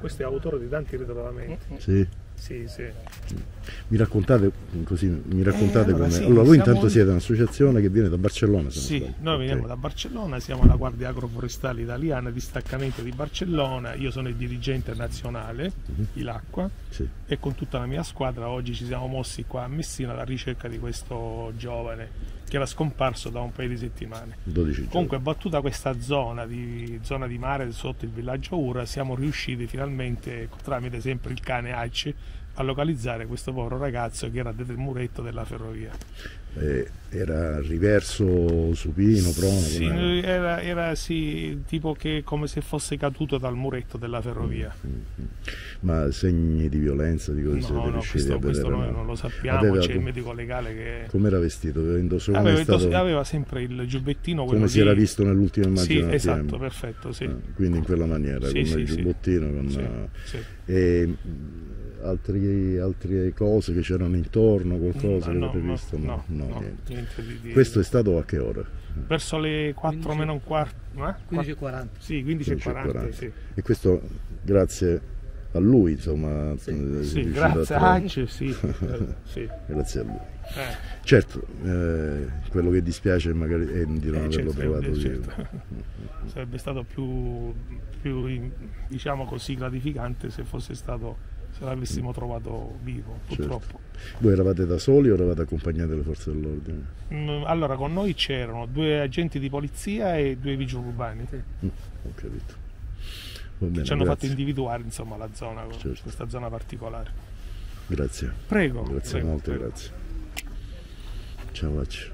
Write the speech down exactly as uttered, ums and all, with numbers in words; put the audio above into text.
questo è autore di tanti ritrovamenti. Sì. Sì, sì. Mi raccontate così, mi raccontate eh, allora, come. sì, allora, voi siamo... intanto siete un'associazione che viene da Barcellona, se Sì, non sbaglio. noi veniamo okay. da Barcellona, siamo la Guardia Agroforestale Italiana, distaccamento di Barcellona, io sono il dirigente nazionale, uh-huh. Ilacqua, sì. E con tutta la mia squadra oggi ci siamo mossi qua a Messina alla ricerca di questo giovane che era scomparso da un paio di settimane. dodici Comunque, battuta questa zona di, zona di mare sotto il villaggio Ura, siamo riusciti finalmente, tramite sempre il cane Alci, a localizzare questo povero ragazzo che era del muretto della ferrovia. Eh, era riverso, supino, prono? Sì, era, era sì, tipo che come se fosse caduto dal muretto della ferrovia. Mm, mm, mm. Ma segni di violenza, di cose no, siete no, riusciti questo, a vedere? questo noi no? non lo sappiamo, aveva, c'è il medico legale che... Come era vestito? Aveva, aveva, stato... aveva sempre il giubbettino, come si lì. era visto nell'ultima immagine. Sì, esatto, perfetto, sì. Ah, quindi in quella maniera, sì, con sì, il giubbottino, con... Sì, sì. E, Altri, altre cose che c'erano intorno, qualcosa no, che avete no, visto? No, no, no, no niente. niente di, di... Questo è stato a che ora? Verso le quattro meno un quarto, eh? quindici e quaranta. Sì, quindici e quaranta, sì. E questo grazie a lui, insomma. Sì, sì grazie a Anci, sì, sì. Grazie a lui. Eh. Certo, eh, quello che dispiace magari è di non eh, averlo certo, trovato eh, vivo. certo. Sarebbe stato più, più, diciamo così, gratificante se fosse stato, se l'avessimo trovato vivo, purtroppo. Certo. Voi eravate da soli o eravate accompagnati dalle forze dell'ordine? Mm, allora, con noi c'erano due agenti di polizia e due vigili urbani. Sì. Mm, ho capito. Va bene, ci hanno grazie. fatto individuare, insomma, la zona, certo. questa zona particolare. Grazie. Prego. Grazie prego, molte, prego. grazie. Ciao Acci.